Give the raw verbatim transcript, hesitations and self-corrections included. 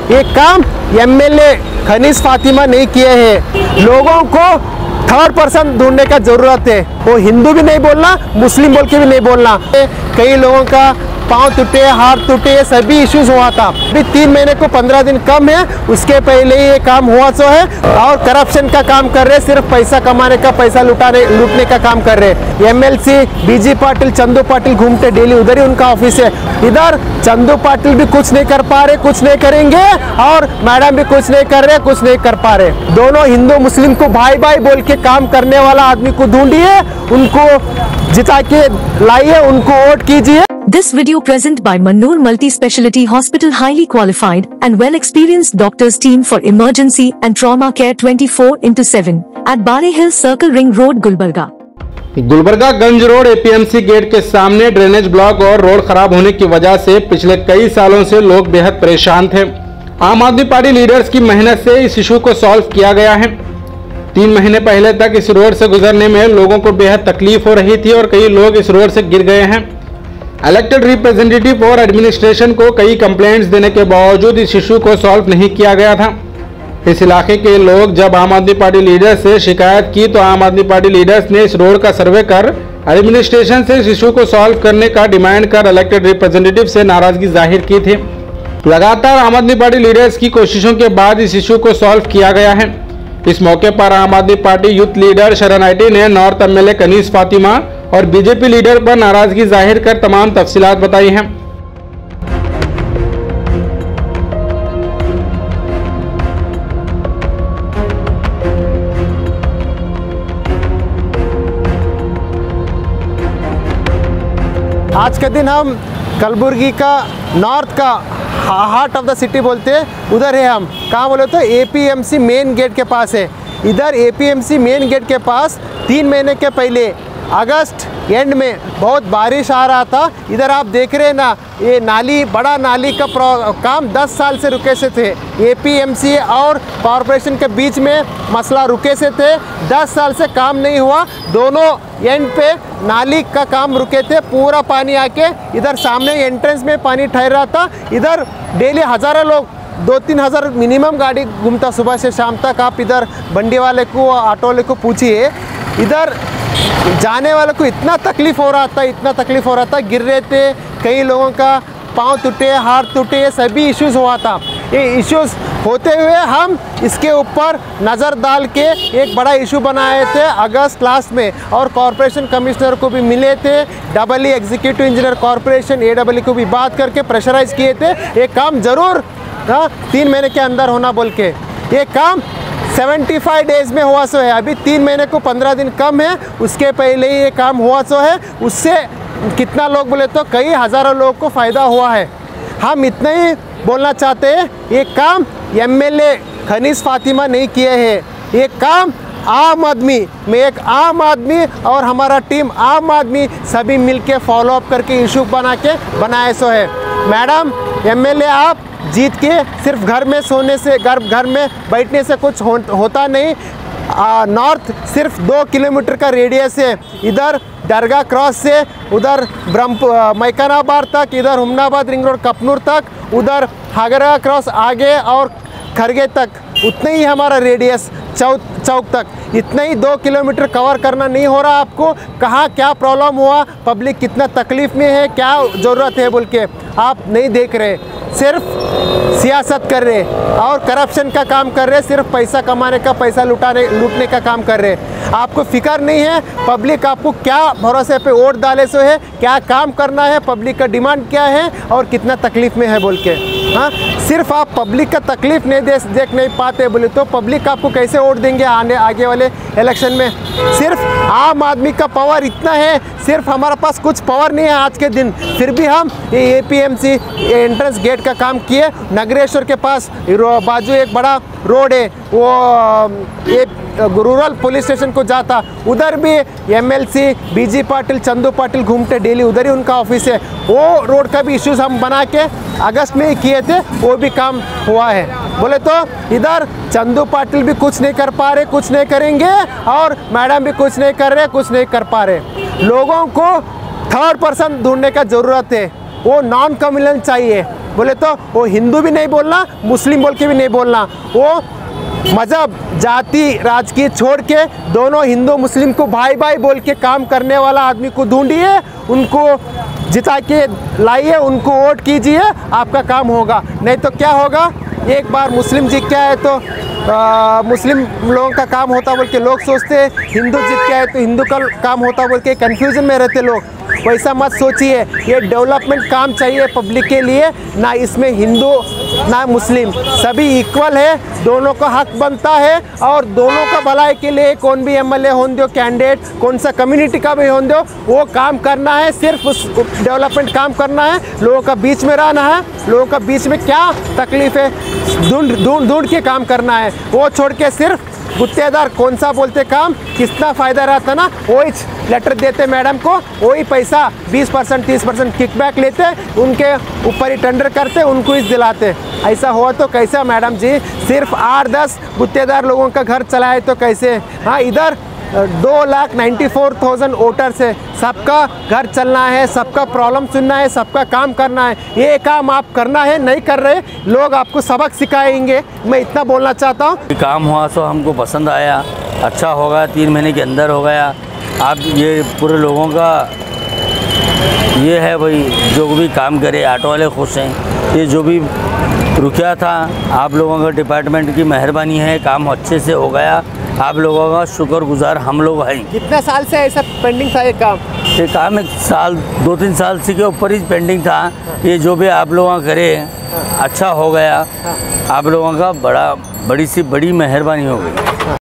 ये काम एमएलए खनीज फातिमा नहीं किए हैं। लोगों को थर्ड पर्सन ढूंढने का जरूरत है। वो हिंदू भी नहीं बोलना, मुस्लिम बोल के भी नहीं बोलना। कई लोगों का पाँव टूटे, हाथ टूटे, सभी इश्यूज हुआ था। अभी तीन महीने को पंद्रह दिन कम है, उसके पहले ही ये काम हुआ सो है। और करप्शन का काम कर रहे, सिर्फ पैसा कमाने का, पैसा लुटाने लूटने का काम कर रहे। एमएलसी बीजी पाटिल, चंदू पाटिल घूमते डेली, उधर ही उनका ऑफिस है। इधर चंदू पाटिल भी कुछ नहीं कर पा रहे, कुछ नहीं करेंगे, और मैडम भी कुछ नहीं कर रहे, कुछ नहीं कर पा रहे। दोनों हिंदू मुस्लिम को भाई भाई बोल के काम करने वाला आदमी को ढूंढिए, उनको जिता के लाइए, उनको वोट कीजिए। This video present by Mannoor Multi-Speciality Hospital, highly qualified and well-experienced doctors team for emergency and trauma care twenty-four into seven at Bare Hill Circle Ring Road, Gulbarga। Gulbarga Ganj road APMC gate के सामने drainage block और road खराब होने की वजह से पिछले कई सालों से लोग बेहद परेशान थे। आम आदमी पार्टी लीडर्स की मेहनत से इस इशू को सॉल्व किया गया है। तीन महीने पहले तक इस रोड से गुजरने में लोगों को बेहद तकलीफ हो रही थी और कई लोग इस रोड से गिर गए हैं। इलेक्टेड रिप्रेजेंटेटिव और एडमिनिस्ट्रेशन को कई कंप्लेंट्स देने के बावजूद इस इशू को सॉल्व नहीं किया गया था। इस इलाके के लोग जब आम आदमी पार्टी लीडर्स से शिकायत की तो आम आदमी पार्टी लीडर्स ने इस रोड का सर्वे कर एडमिनिस्ट्रेशन से इस इशू को सॉल्व करने का डिमांड कर इलेक्टेड रिप्रेजेंटेटिव से नाराजगी जाहिर की थी। लगातार आम आदमी पार्टी लीडर्स की कोशिशों के बाद इस इशू को सॉल्व किया गया है। इस मौके पर Aam Aadmi party youth leader Sharan IT ने नॉर्थ एमएलए कनीज फातिमा और बीजेपी लीडर पर नाराजगी जाहिर कर तमाम तफसीलात बताई हैं। आज का दिन हम कलबुर्गी का नॉर्थ का हार्ट ऑफ द सिटी बोलते हैं, उधर है हम। कहाँ बोले तो एपीएमसी मेन गेट के पास है। इधर एपीएमसी मेन गेट के पास तीन महीने के पहले अगस्त एंड में बहुत बारिश आ रहा था। इधर आप देख रहे हैं ना, ये नाली, बड़ा नाली का काम दस साल से रुके से थे। एपीएमसी और कॉरपोरेशन के बीच में मसला रुके से थे। दस साल से काम नहीं हुआ। दोनों एंड पे नाली का काम रुके थे। पूरा पानी आके इधर सामने एंट्रेंस में पानी ठहर रहा था। इधर डेली हज़ारों लोग, दो तीन हज़ार मिनिमम गाड़ी घूमता सुबह से शाम तक। आप इधर बंडी वाले को, ऑटो वाले को पूछिए, इधर जाने वाले को इतना तकलीफ़ हो रहा था, इतना तकलीफ़ हो रहा था, गिर रहे थे। कई लोगों का पाँव टूटे, हाथ टूटे, सभी इश्यूज़ हुआ था। ये इश्यूज़ होते हुए हम इसके ऊपर नज़र डाल के एक बड़ा इशू बनाए थे अगस्त लास्ट में, और कॉरपोरेशन कमिश्नर को भी मिले थे। Double E executive engineer corporation A double E को भी बात करके प्रेशराइज किए थे, ये काम ज़रूर हाँ तीन महीने के अंदर होना बोल के। ये काम पचहत्तर डेज में हुआ सो है। अभी तीन महीने को पंद्रह दिन कम है, उसके पहले ही ये काम हुआ सो है। उससे कितना लोग बोले तो कई हज़ारों लोगों को फ़ायदा हुआ है। हम इतना ही बोलना चाहते हैं, ये काम एमएलए खनीज फातिमा नहीं किए हैं। ये काम आम आदमी में, एक आम आदमी और हमारा टीम आम आदमी सभी मिलके फॉलो अप करके इशू बना के बनाए सो है। मैडम एमएलए, आप जीत के सिर्फ घर में सोने से, घर घर में बैठने से कुछ हो, होता नहीं। आ, नॉर्थ सिर्फ दो किलोमीटर का रेडियस है। इधर दरगाह क्रॉस से उधर ब्रह्म मैकानाबाद तक, इधर हुमनाबाद रिंग रोड कपनूर तक, उधर हागरा क्रॉस आगे और खरगे तक, उतना ही हमारा रेडियस चौक चौक तक। इतना ही दो किलोमीटर कवर करना नहीं हो रहा। आपको कहाँ क्या प्रॉब्लम हुआ, पब्लिक कितना तकलीफ़ में है, क्या ज़रूरत है बोल के आप नहीं देख रहे। सिर्फ सियासत कर रहे और करप्शन का काम कर रहे, सिर्फ पैसा कमाने का, पैसा लुटाने लूटने का काम कर रहे। आपको फिक्र नहीं है पब्लिक आपको क्या भरोसे पे वोट डाले सो है, क्या काम करना है, पब्लिक का डिमांड क्या है और कितना तकलीफ़ में है बोल के। हाँ, सिर्फ आप पब्लिक का तकलीफ नहीं दे देख नहीं पाते बोले तो पब्लिक आपको कैसे वोट देंगे आने आगे वाले इलेक्शन में। सिर्फ आम आदमी का पावर इतना है, सिर्फ हमारे पास कुछ पावर नहीं है आज के दिन, फिर भी हम ये एपीएमसी एंट्रेंस गेट का काम किए। नगरेश्वर के पास बाजू एक बड़ा रोड है, वो ये रूरल पुलिस स्टेशन को जाता, उधर भी एमएलसी बीजी पाटिल, चंदू पाटिल घूमते डेली, उधर ही उनका ऑफिस है। वो रोड का भी इश्यूज हम बना के अगस्त में ही किए थे, वो भी काम हुआ है। बोले तो इधर चंदू पाटिल भी कुछ नहीं कर पा रहे, कुछ नहीं करेंगे, और मैडम भी कुछ नहीं कर रहे, कुछ नहीं कर पा रहे। लोगों को थर्ड पर्सन ढूंढने का ज़रूरत है, वो नॉन कम्युनल चाहिए। बोले तो वो हिंदू भी नहीं बोलना, मुस्लिम बोल के भी नहीं बोलना, वो मज़हब जाति राजकीय छोड़ के दोनों हिंदू मुस्लिम को भाई भाई बोल के काम करने वाला आदमी को ढूंढिए, उनको जिता के लाइए, उनको वोट कीजिए, आपका काम होगा। नहीं तो क्या होगा, एक बार मुस्लिम जीत के आए तो आ, मुस्लिम लोगों का काम होता बोल के लोग सोचते हैं, हिंदू जीत के आए तो हिंदू का काम होता बोल के कन्फ्यूजन में रहते लोग। वैसा मत सोचिए, ये डेवलपमेंट काम चाहिए पब्लिक के लिए, ना इसमें हिंदू ना मुस्लिम, सभी इक्वल है, दोनों का हक बनता है और दोनों का भलाई के लिए कौन भी एमएलए होने दो, कैंडिडेट कौन सा कम्युनिटी का भी होने दो, वो काम करना है, सिर्फ उस डेवलपमेंट काम करना है, लोगों का बीच में रहना है, लोगों का बीच में क्या तकलीफ है ढूंढ ढूंढ ढूंढ के काम करना है, वो छोड़ के सिर्फ गुत्तेदार कौन सा बोलते काम कितना फ़ायदा रहता ना, वही लेटर देते मैडम को, वही पैसा बीस परसेंट तीस परसेंट किकबैक लेते, उनके ऊपर ही टेंडर करते, उनको ही दिलाते। ऐसा हुआ तो कैसा मैडम जी, सिर्फ आठ दस गुत्तेदार लोगों का घर चलाए तो कैसे। हाँ, इधर दो lakh ninety four thousand voters है, सबका घर चलना है, सबका प्रॉब्लम सुनना है, सबका काम करना है। ये काम आप करना है, नहीं कर रहे लोग आपको सबक सिखाएंगे। मैं इतना बोलना चाहता हूँ। काम हुआ तो हमको पसंद आया, अच्छा होगा, तीन महीने के अंदर हो गया। आप ये पूरे लोगों का ये है भाई, जो भी काम करे ऑटो वाले खुश हैं। ये जो भी रुकिया था, आप लोगों का डिपार्टमेंट की मेहरबानी है, काम अच्छे से हो गया, आप लोगों का शुक्रगुजार हम लोग हैं। कितना साल से ऐसा पेंडिंग था ये काम? ये काम एक साल दो तीन साल से के ऊपर ही पेंडिंग था। ये जो भी आप लोगों करे अच्छा हो गया, आप लोगों का बड़ा बड़ी सी बड़ी मेहरबानी हो गई।